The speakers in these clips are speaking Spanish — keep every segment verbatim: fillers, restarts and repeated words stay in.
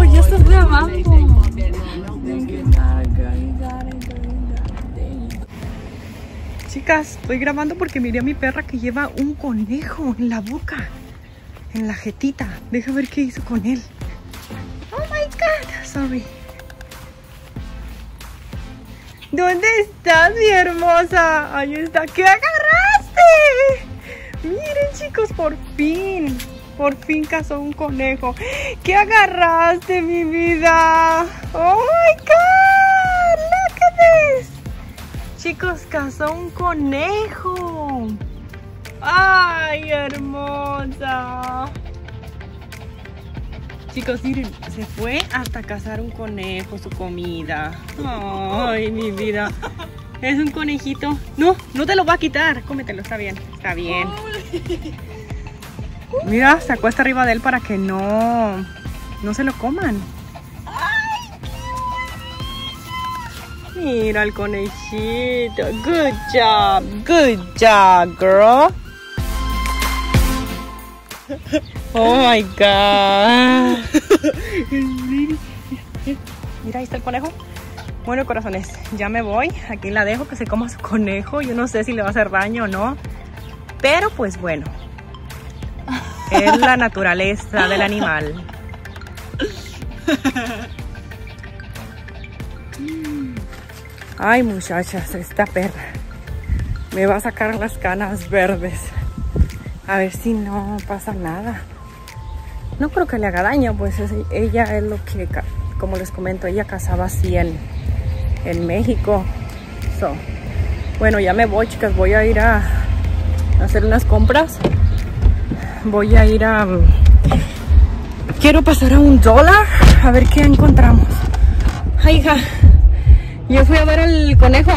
ya estás grabando. Chicas, estoy grabando porque miré a mi perra que lleva un conejo en la boca, en la jetita. Deja ver qué hizo con él. Oh my God, sorry. ¿Dónde estás, mi hermosa? Ahí está. ¿Qué agarraste? Miren, chicos, por fin. Por fin cazó un conejo. ¿Qué agarraste, mi vida? Oh my God, look at this. Chicos, cazó un conejo. Ay, hermosa. Chicos, miren, se fue hasta cazar un conejo, su comida. Ay, mi vida. Es un conejito. No, no te lo va a quitar. Cómetelo, está bien, está bien. Mira, se acuesta arriba de él para que no, no se lo coman. Mira el conejito. Good job, good job, girl. Oh my God. Mira, ahí está el conejo. Bueno, corazones, ya me voy. Aquí la dejo que se coma su conejo. Yo no sé si le va a hacer daño o no. Pero pues bueno, es la naturaleza del animal. Ay, muchachas, esta perra me va a sacar las canas verdes. A ver si no pasa nada. No creo que le haga daño, pues es, ella es lo que, como les comento, ella cazaba así en, en México. So, bueno, ya me voy, chicas. Voy a ir a hacer unas compras. Voy a ir a... Quiero pasar a un dólar a ver qué encontramos. Ay, hija, yo fui a ver el conejo.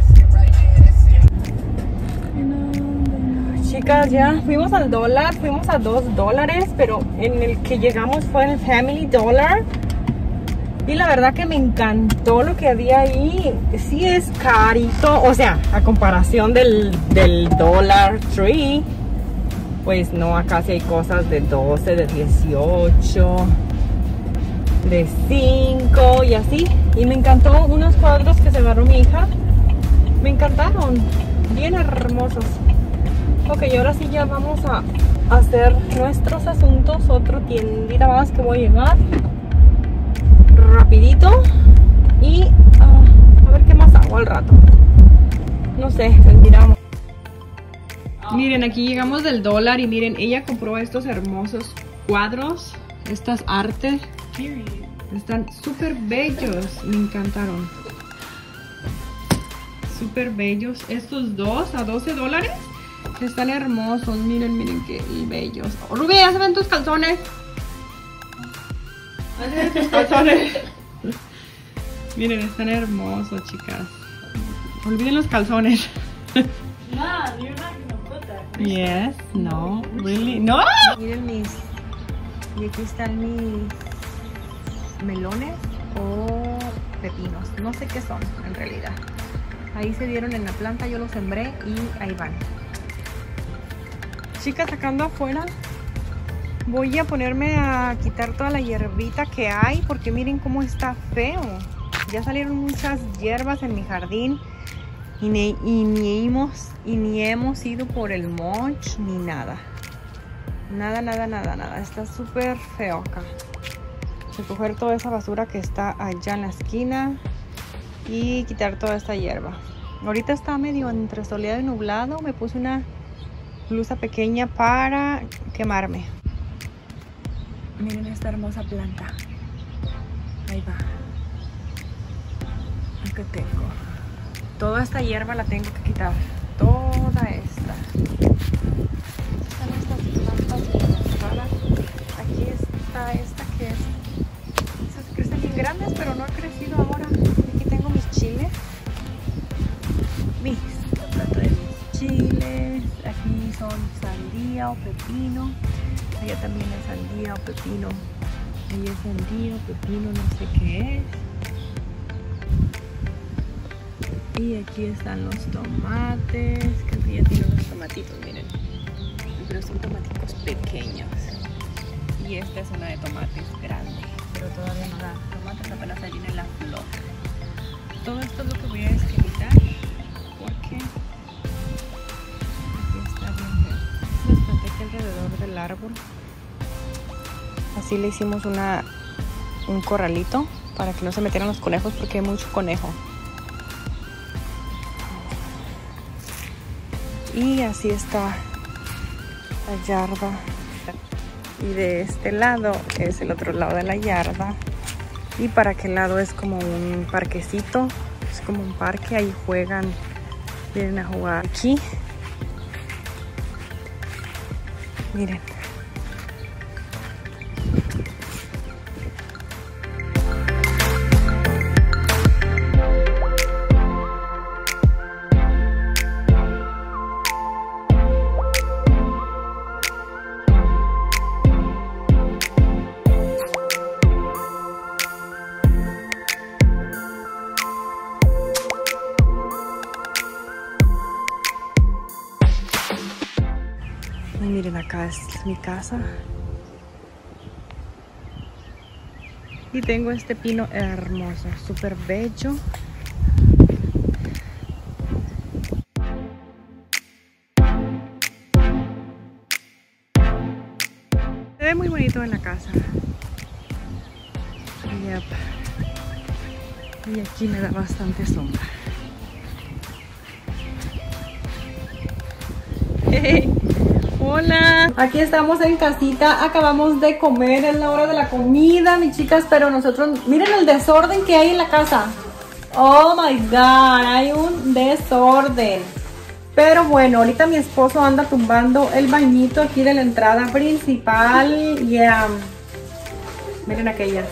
Chicas, ya fuimos al dólar, fuimos a dos dólares, pero en el que llegamos fue el Family Dollar. Y la verdad que me encantó lo que había ahí. Sí es carito, o sea, a comparación del, del Dollar Tree. Pues no, acá sí hay cosas de doce, de dieciocho, de cinco y así. Y me encantó unos cuadros que se agarró mi hija. Me encantaron, bien hermosos. Ok, ahora sí ya vamos a hacer nuestros asuntos. Otro tiendita más que voy a llegar rapidito. Y uh, a ver qué más hago al rato. No sé, miramos. Miren, aquí llegamos del dólar y miren, ella compró estos hermosos cuadros, estas artes. Están súper bellos, me encantaron. Súper bellos. Estos dos a doce dólares están hermosos. Miren, miren qué bellos. Oh, Rubí, ¿ya se ven tus calzones? ¿Ya se ven tus calzones? Miren, están hermosos, chicas. Olviden los calzones. No, you're not gonna put that. Yes, no, really, no. Miren mis, y aquí están mis melones o pepinos, no sé qué son en realidad. Ahí se dieron en la planta, yo los sembré y ahí van. Chicas, sacando afuera, voy a ponerme a quitar toda la hierbita que hay porque miren cómo está feo. Ya salieron muchas hierbas en mi jardín. Y ni, y, ni hemos, y ni hemos ido por el mulch ni nada. Nada, nada, nada, nada. Está súper feo acá. Recoger toda esa basura que está allá en la esquina. Y quitar toda esta hierba. Ahorita está medio entre soleado y nublado. Me puse una blusa pequeña para quemarme. Miren esta hermosa planta. Ahí va. Aquí tengo. Toda esta hierba la tengo que quitar. Toda esta. Están estas plantas raras. Aquí está esta que es. Esas crecen bien grandes, pero no ha crecido ahora. Aquí tengo mis chiles. Mis. Trato de mis chiles. Aquí son sandía o pepino. Allá también es sandía o pepino. Ahí es sandía o pepino, no sé qué es. Y aquí están los tomates. Creo que ya tienen unos tomatitos, miren. Pero son tomatitos pequeños. Y esta es una de tomates grande. Pero todavía no da tomates, apenas ahí viene la flor. Todo esto es lo que voy a esquemitar porque aquí está bien verde. Las planté aquí alrededor del árbol. Así le hicimos una, un corralito para que no se metieran los conejos porque hay mucho conejo. Y así está la yarda. Y de este lado es el otro lado de la yarda. Y para aquel lado es como un parquecito. Es como un parque. Ahí juegan. Vienen a jugar aquí. Miren. Y miren, acá es mi casa. Y tengo este pino hermoso, súper bello. Se ve muy bonito en la casa. Yep. Y aquí me da bastante sombra. Hey. Hola, aquí estamos en casita, acabamos de comer, es la hora de la comida, mis chicas, pero nosotros, miren el desorden que hay en la casa. Oh my god, hay un desorden. Pero bueno, ahorita mi esposo anda tumbando el bañito aquí de la entrada principal. Y yeah. Miren aquellas.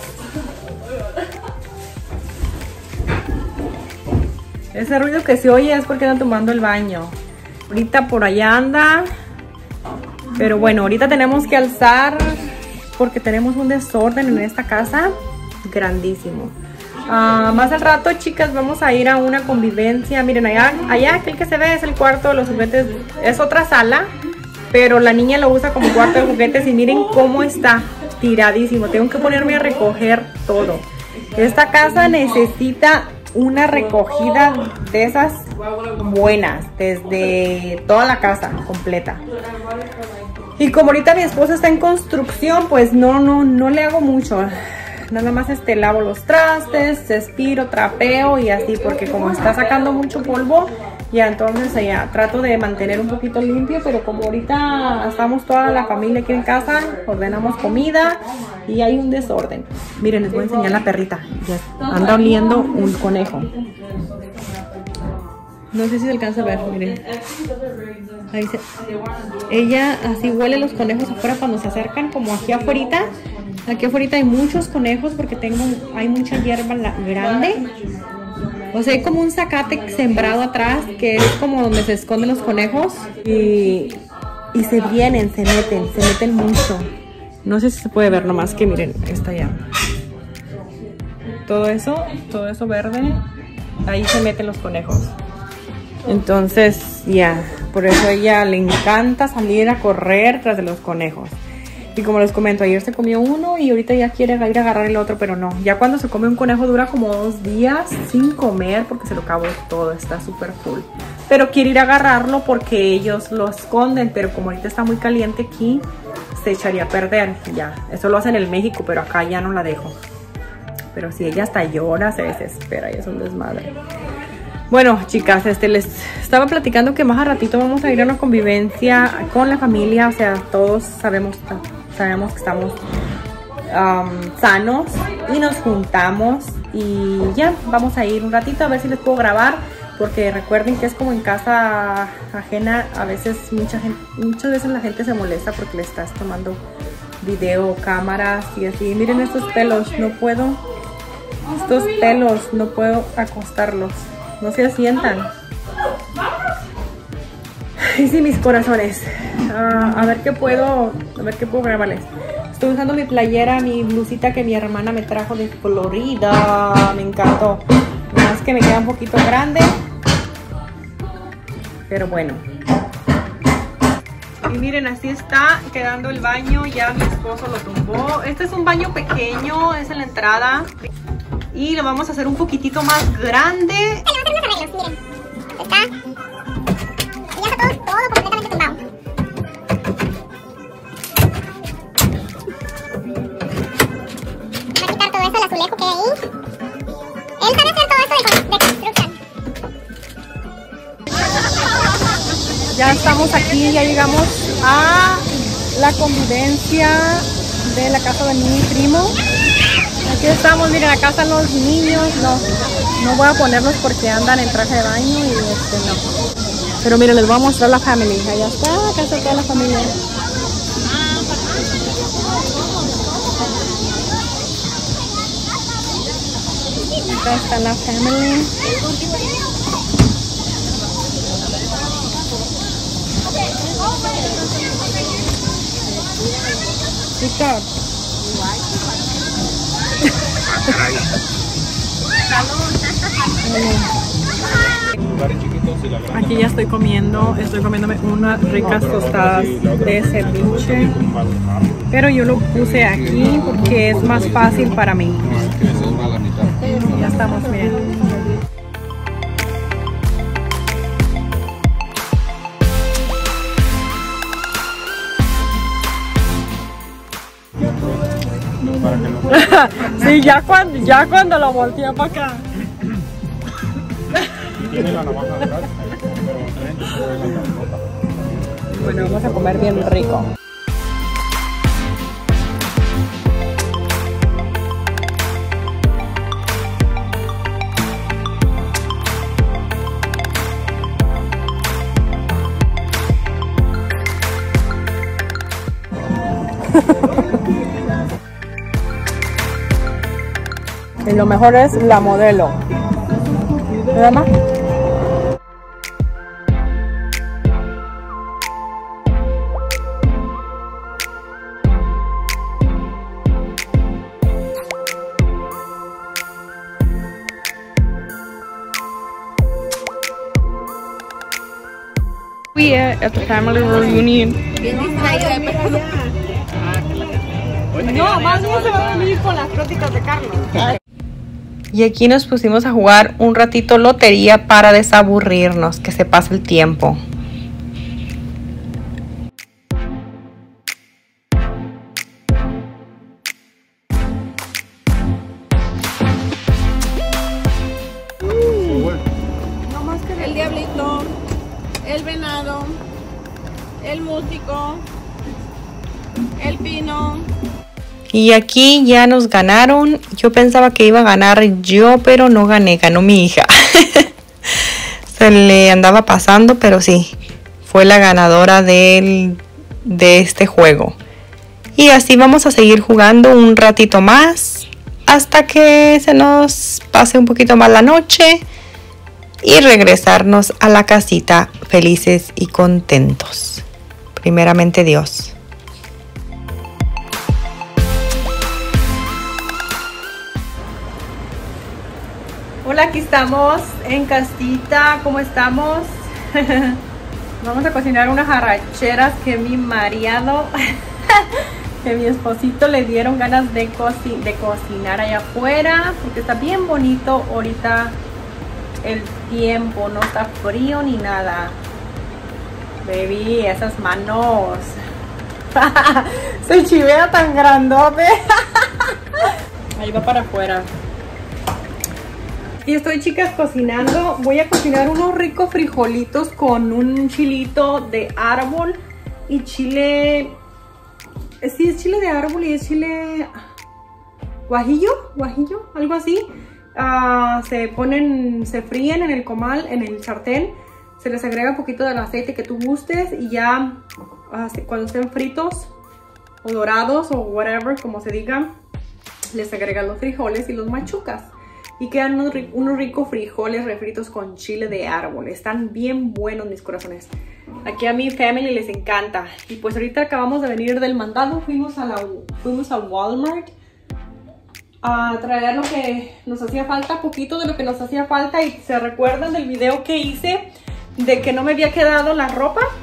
Ese ruido que se oye es porque anda tumbando el baño. Ahorita por allá anda. Pero bueno, ahorita tenemos que alzar porque tenemos un desorden en esta casa grandísimo. Uh, más al rato, chicas, vamos a ir a una convivencia. Miren, allá, allá aquel que se ve es el cuarto de los juguetes. Es otra sala, pero la niña lo usa como cuarto de juguetes. Y miren cómo está tiradísimo. Tengo que ponerme a recoger todo. Esta casa necesita una recogida de esas buenas, desde toda la casa completa. Y como ahorita mi esposo está en construcción, pues no, no, no le hago mucho. Nada más este, lavo los trastes, espiro, trapeo y así, porque como está sacando mucho polvo, ya entonces ya trato de mantener un poquito limpio. Pero como ahorita estamos toda la familia aquí en casa, ordenamos comida y hay un desorden. Miren, les voy a enseñar la perrita. Ya anda oliendo un conejo. No sé si se alcanza a ver, miren. Ahí se... Ella así huele los conejos afuera cuando se acercan, como aquí afuera. Aquí afuera hay muchos conejos porque tengo, hay mucha hierba grande. O sea, hay como un zacate sembrado atrás que es como donde se esconden los conejos. Y, y se vienen, se meten, se meten mucho. No sé si se puede ver, nomás que miren, está ya. Todo eso, todo eso verde, ahí se meten los conejos. Entonces, ya, por eso a ella le encanta salir a correr tras de los conejos. Y como les comento, ayer se comió uno y ahorita ya quiere ir a agarrar el otro, pero no. Ya cuando se come un conejo dura como dos días sin comer porque se lo acabó todo, está súper full. Pero quiere ir a agarrarlo porque ellos lo esconden, pero como ahorita está muy caliente aquí, se echaría a perder. Ya, eso lo hacen en México, pero acá ya no la dejo. Pero si ella hasta llora, se desespera y es un desmadre. Bueno, chicas, este, les estaba platicando que más a ratito vamos a ir a una convivencia con la familia. O sea, todos sabemos, sabemos que estamos um, sanos y nos juntamos. Y ya, vamos a ir un ratito a ver si les puedo grabar. Porque recuerden que es como en casa ajena. A veces, mucha gente, muchas veces la gente se molesta porque le estás tomando video, cámaras y así. Miren estos pelos, no puedo. Estos pelos, no puedo acostarlos. No se asientan. Y sí, mis corazones. Uh, a ver qué puedo. A ver qué puedo grabarles. Estoy usando mi playera, mi blusita que mi hermana me trajo de Florida. Me encantó. Más que me queda un poquito grande. Pero bueno. Y miren, así está quedando el baño. Ya mi esposo lo tumbó. Este es un baño pequeño, es en la entrada. Y lo vamos a hacer un poquitito más grande. Le vamos a hacer unos arreglos, miren. Está. Y ya está todo, todo completamente tumbado. Va a quitar todo eso, el azulejo que hay ahí. Él sabe hacer todo esto de, de construcción. Ya estamos aquí, ya llegamos a la convivencia de la casa de mi primo. Aquí estamos, miren, acá están los niños. No, no voy a ponerlos porque andan en traje de baño y este no. Pero miren, les voy a mostrar la family. Allá está, acá está toda la familia. Acá está la family. TikTok. Aquí ya estoy comiendo, estoy comiéndome unas ricas tostadas de ceviche, pero yo lo puse aquí porque es más fácil para mí. Ya estamos bien. Sí, ya cuando, ya cuando lo volteé para acá. Tiene la navaja atrás, pero Bueno, vamos a comer bien rico. Y lo mejor es la modelo. ¿Verdad, ma? We are at the family reunion. No, más bien se va a venir con las próticas de Carlos. Y aquí nos pusimos a jugar un ratito lotería para desaburrirnos, que se pase el tiempo. El diablito, el venado, el músico, el pino. Y aquí ya nos ganaron. Yo pensaba que iba a ganar yo, pero no gané, ganó mi hija. Se le andaba pasando, pero sí, fue la ganadora del, de este juego. Y así vamos a seguir jugando un ratito más, hasta que se nos pase un poquito más la noche y regresarnos a la casita felices y contentos. Primeramente Dios. Hola, aquí estamos en casita. ¿Cómo estamos? Vamos a cocinar unas arracheras que mi marido, que mi esposito le dieron ganas de, coci de cocinar allá afuera, porque está bien bonito ahorita el tiempo, no está frío ni nada. Baby, esas manos. Se chivea tan grandote. Ahí va para afuera. Y estoy, chicas, cocinando. Voy a cocinar unos ricos frijolitos con un chilito de árbol y chile. Sí, es chile de árbol y es chile guajillo, guajillo, algo así. Uh, se ponen, se fríen en el comal, en el sartén. Se les agrega un poquito del aceite que tú gustes y ya uh, cuando estén fritos o dorados o whatever, como se diga, les agregan los frijoles y los machucas. Y quedan unos, unos ricos frijoles refritos con chile de árbol. Están bien buenos, mis corazones. Aquí a mi family les encanta. Y pues ahorita acabamos de venir del mandado. Fuimos a, la, fuimos a Walmart a traer lo que nos hacía falta. Poquito de lo que nos hacía falta. Y se recuerdan del video que hice de que no me había quedado la ropa.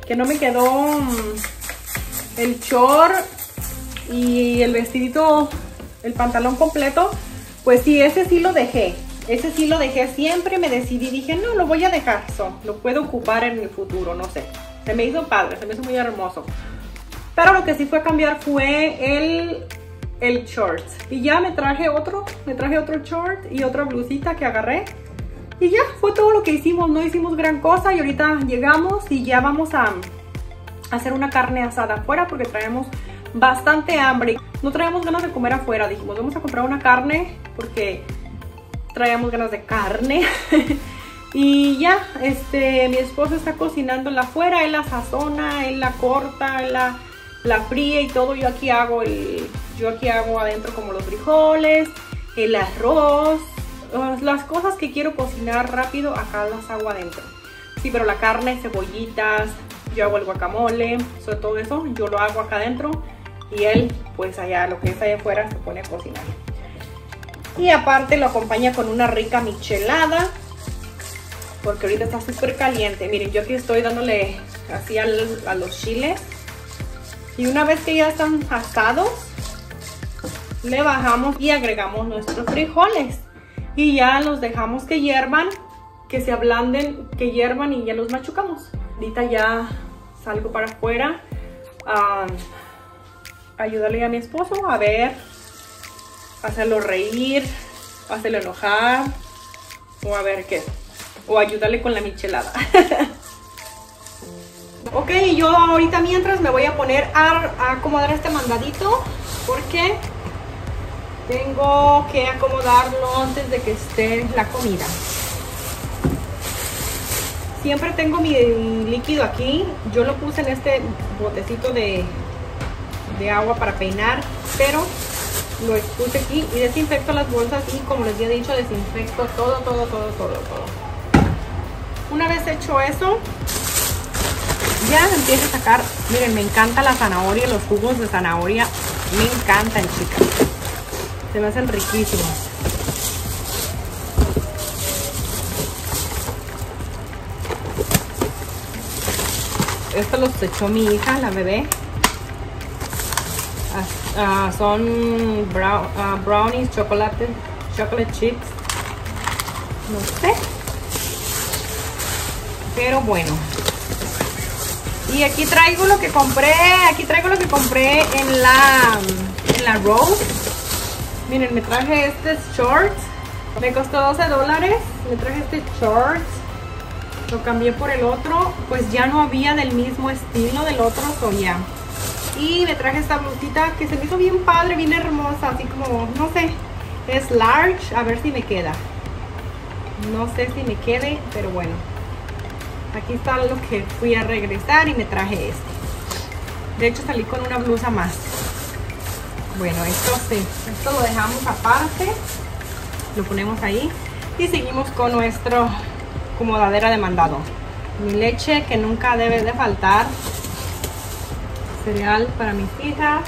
que no me quedó um, el short y el vestidito, el pantalón completo, pues sí, ese sí lo dejé. Ese sí lo dejé, siempre me decidí, dije, no, lo voy a dejar, so, lo puedo ocupar en el futuro, no sé. Se me hizo padre, se me hizo muy hermoso. Pero lo que sí fue a cambiar fue el, el short. Y ya me traje otro, me traje otro short y otra blusita que agarré. Y ya, fue todo lo que hicimos, no hicimos gran cosa. Y ahorita llegamos y ya vamos a hacer una carne asada afuera porque traemos bastante hambre. No traemos ganas de comer afuera, dijimos, vamos a comprar una carne porque traíamos ganas de carne. Y ya, este, mi esposo está cocinando la afuera, él la sazona, él la corta, él la, la fríe y todo. Yo aquí hago el, yo aquí hago adentro como los frijoles, el arroz, las cosas que quiero cocinar rápido, acá las hago adentro. Sí, pero la carne, cebollitas, yo hago el guacamole, sobre todo eso, yo lo hago acá adentro. Y él, pues allá, lo que es allá afuera, se pone a cocinar. Y aparte lo acompaña con una rica michelada, porque ahorita está súper caliente. Miren, yo aquí estoy dándole así al, a los chiles. Y una vez que ya están asados, le bajamos y agregamos nuestros frijoles. Y ya los dejamos que hiervan, que se ablanden, que hiervan y ya los machucamos. Ahorita ya salgo para afuera a ayudarle a mi esposo a ver, hacerlo reír, hacerlo enojar o a ver qué, o ayudarle con la michelada. Ok, yo ahorita mientras me voy a poner a, a acomodar este mandadito porque tengo que acomodarlo antes de que esté la comida. Siempre tengo mi líquido aquí, yo lo puse en este botecito de, de agua para peinar, pero lo puse aquí y desinfecto las bolsas y como les había dicho, desinfecto todo, todo, todo, todo, todo. Una vez hecho eso, ya empiezo a sacar, miren, me encanta la zanahoria, los jugos de zanahoria, me encantan, chicas. Se me hacen riquísimos. Esto los echó mi hija, la bebé. Uh, son brown, uh, brownies, chocolate, chocolate chips. No sé. Pero bueno. Y aquí traigo lo que compré. Aquí traigo lo que compré en la, en la Rose. Miren, me traje este short. Me costó doce dólares. Me traje este short. Lo cambié por el otro. Pues ya no había del mismo estilo del otro. So ya. Y me traje esta blusita que se me hizo bien padre, bien hermosa, así como, no sé, es large, a ver si me queda. No sé si me quede, pero bueno. Aquí está lo que fui a regresar y me traje este. De hecho salí con una blusa más. Bueno, esto sí, esto lo dejamos aparte. Lo ponemos ahí y seguimos con nuestro acomodadera de mandado. Mi leche que nunca debe de faltar. Cereal para mis hijas.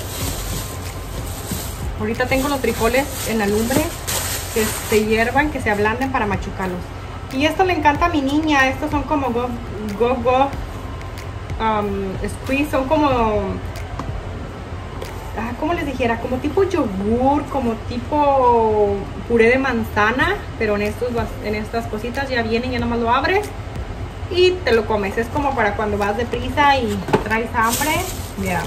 Ahorita tengo los frijoles en la lumbre que se hiervan, que se ablanden para machucarlos. Y esto le encanta a mi niña. Estos son como go go go um, squeeze, son como ah, ¿cómo les dijera? Como tipo yogur, como tipo puré de manzana, pero en estos en estas cositas ya vienen, ya nomás lo abres y te lo comes. Es como para cuando vas deprisa y traes hambre. Mira.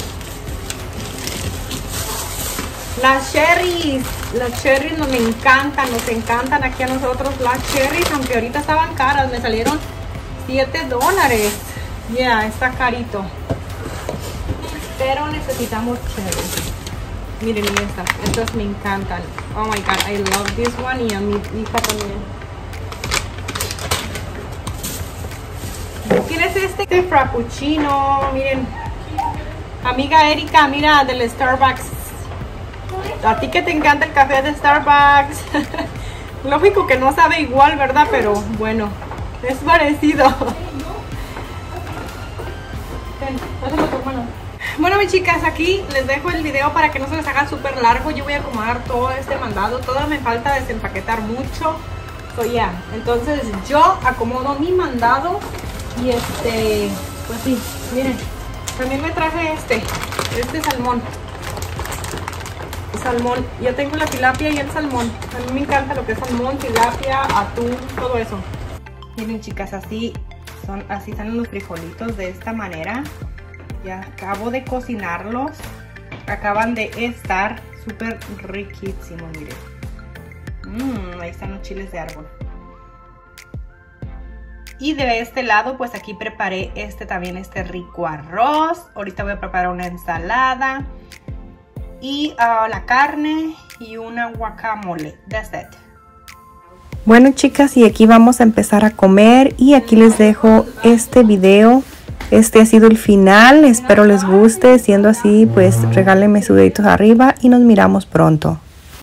Las cherries. Las cherries nos encantan. Nos encantan aquí a nosotros las cherries. Aunque ahorita estaban caras. Me salieron siete dólares. Ya, yeah, está carito. Pero necesitamos cherries. Miren estas. Estas me encantan. Oh my god, I love this one. Y a mi hija también. ¿Quién es este? Este frappuccino, miren. Amiga Erika, mira, del Starbucks. A ti que te encanta el café de Starbucks. Lógico que no sabe igual, ¿verdad? Pero bueno, es parecido. Bueno, mis chicas, aquí les dejo el video para que no se les haga súper largo. Yo voy a acomodar todo este mandado. Todavía me falta desempaquetar mucho. So, yeah. Entonces yo acomodo mi mandado. Y este Pues sí, miren, también me traje este, este salmón. Salmón, yo tengo la tilapia y el salmón. A mí me encanta lo que es salmón, tilapia, atún, todo eso. Miren chicas, así son, así salen los frijolitos de esta manera. Ya acabo de cocinarlos. Acaban de estar súper riquísimos, miren. Mmm, ahí están los chiles de árbol. Y de este lado, pues aquí preparé este también, este rico arroz. Ahorita voy a preparar una ensalada. Y uh, la carne y una guacamole. That's it. Bueno chicas, y aquí vamos a empezar a comer. Y aquí les dejo este video. Este ha sido el final. Espero les guste. Siendo así, pues regálenme sus deditos arriba y nos miramos pronto.